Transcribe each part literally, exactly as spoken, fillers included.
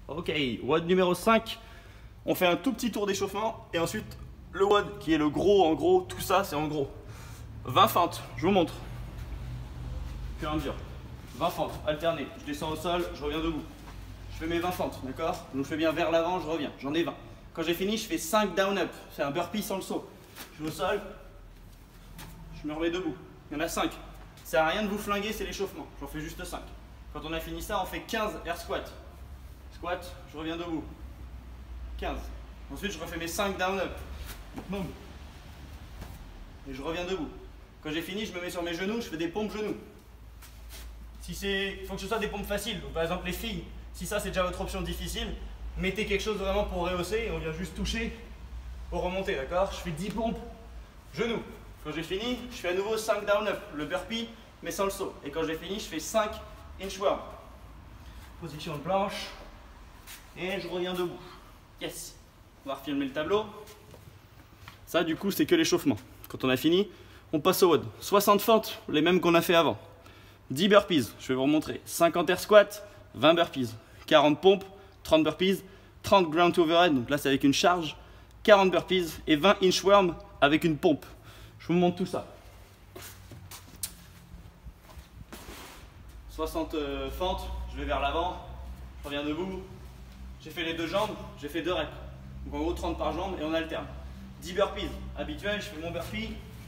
Ok, W O D numéro cinq. On fait un tout petit tour d'échauffement et ensuite le W O D qui est le gros en gros. Tout ça c'est en gros. vingt fentes, je vous montre. Puis un mesure. vingt fentes, alternées. Je descends au sol, je reviens debout. Je fais mes vingt fentes, d'accord? Je fais bien vers l'avant, je reviens. J'en ai vingt. Quand j'ai fini, je fais cinq down up. C'est un burpee sans le saut. Je vais au sol, je me remets debout. Il y en a cinq. Ça sert à rien de vous flinguer, c'est l'échauffement. J'en fais juste cinq. Quand on a fini ça, on fait quinze air squat. Squat, je reviens debout. quinze. Ensuite, je refais mes cinq down up. Boum. Et je reviens debout. Quand j'ai fini, je me mets sur mes genoux, je fais des pompes genoux. Si c'est, il faut que ce soit des pompes faciles. Donc, par exemple, les filles, si ça c'est déjà votre option difficile, mettez quelque chose vraiment pour rehausser et on vient juste toucher pour remonter, d'accord? Je fais dix pompes genoux. Quand j'ai fini, je fais à nouveau cinq down up, le burpee mais sans le saut. Et quand j'ai fini, je fais cinq inchworm. Position de planche et je reviens debout. Yes. On va refilmer le tableau. Ça du coup c'est que l'échauffement. Quand on a fini, on passe au W O D. soixante fentes, les mêmes qu'on a fait avant. dix burpees, je vais vous remontrer. cinquante air squat, vingt burpees. quarante pompes, trente burpees. trente ground to overhead, donc là c'est avec une charge. quarante burpees et vingt inchworm avec une pompe. Je vous montre tout ça. soixante euh, fentes, je vais vers l'avant, je reviens debout. J'ai fait les deux jambes, j'ai fait deux reps. Donc en gros trente par jambe et on alterne. dix burpees habituel, je fais mon burpee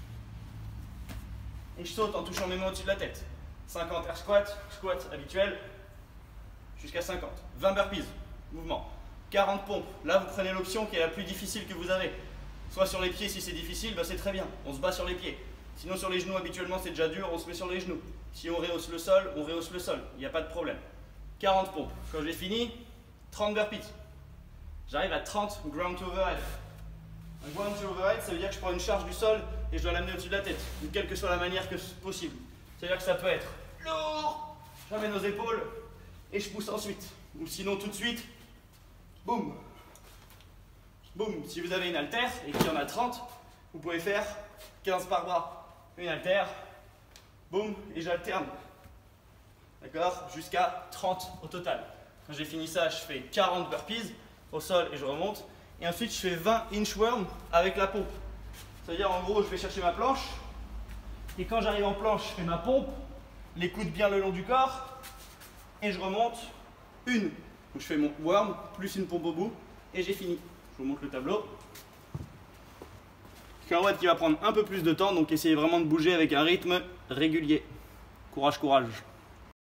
et je saute en touchant mes mains au-dessus de la tête. cinquante air squat, squat habituel jusqu'à cinquante. vingt burpees, mouvement. quarante pompes, là vous prenez l'option qui est la plus difficile que vous avez. Soit sur les pieds si c'est difficile, bah c'est très bien, on se bat sur les pieds. Sinon sur les genoux habituellement c'est déjà dur, on se met sur les genoux. Si on rehausse le sol, on rehausse le sol, il n'y a pas de problème. quarante pompes, quand j'ai fini, trente burpees. J'arrive à trente ground to overhead. Un ground to overhead, ça veut dire que je prends une charge du sol et je dois l'amener au-dessus de la tête, ou quelle que soit la manière que possible. C'est-à-dire que ça peut être lourd, j'amène aux épaules et je pousse ensuite. Ou sinon tout de suite, boum. Boum, si vous avez une haltère et qu'il y en a trente, vous pouvez faire quinze par bras. Une haltère, boum, et j'alterne. D'accord? Jusqu'à trente au total. Quand j'ai fini ça, je fais quarante burpees au sol et je remonte. Et ensuite, je fais vingt inchworm avec la pompe. C'est-à-dire, en gros, je vais chercher ma planche. Et quand j'arrive en planche, je fais ma pompe, les coudes bien le long du corps. Et je remonte une. Donc, je fais mon worm plus une pompe au bout. Et j'ai fini. Je vous montre le tableau. C'est un W O D qui va prendre un peu plus de temps, donc essayez vraiment de bouger avec un rythme régulier. Courage, courage.